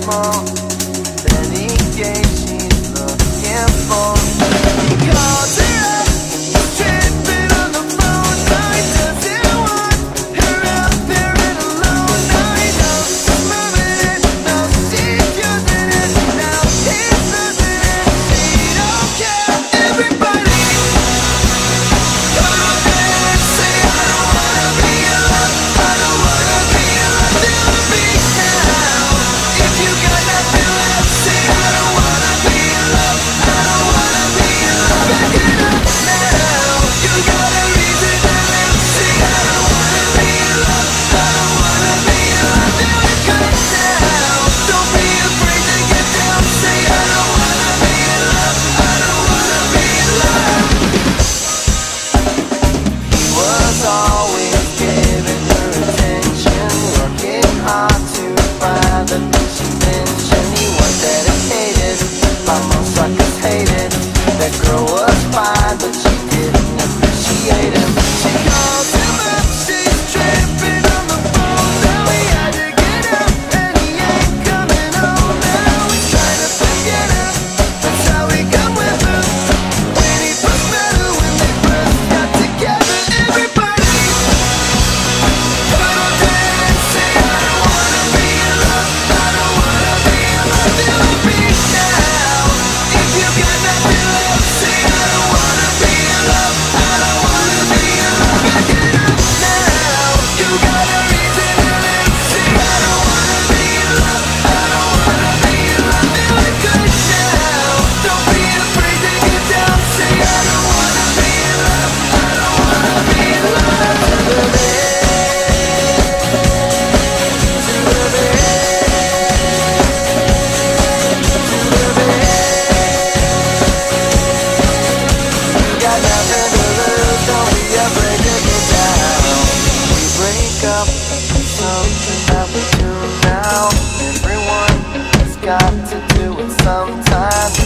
more than he gave. She's looking for. He calls her up, tripping on the phone. I doesn't want her out there and alone. I know she's moving it, no, she's using it. Now he's losing it, she don't care. Everybody, come on and say I don't wanna be alone. I don't wanna be alone. Tell me now, if you got nothing left, say I don't wanna be alone. I don't wanna be alone. Back it up now, you got a reason to live. Say I don't wanna be alone. I don't wanna be alone. Feel it good now, don't be afraid to get down. Say I don't wanna be alone. I don't wanna be alone. He was always giving her attention, working hard to find the things she mentioned. He was dedicated, my most suckers hated. That girl was fine, but she didn't appreciate him. She calls him up, she's tripping on the phone. Now he had to get up, and he ain't coming home. Now he's trying to forget her, that's how he got with her. When he first met her, when they first got together. Everybody, come on dance, say I don't wanna be alone. I don't wanna be alone. Feel the beat now, if you got nothing left, say I don't wanna be alone. I don't wanna be alone. Back it up now, you got a reason to live. Say I don't wanna be alone. I don't wanna be alone. Feel it good now, don't be afraid to get down. Say I don't wanna be alone. I don't wanna be alone. To the bed, to the bed, to the bed. You got nothing to lose, don't be afraid to get down. We break up, something that we do now. Everyone has got to do it sometimes.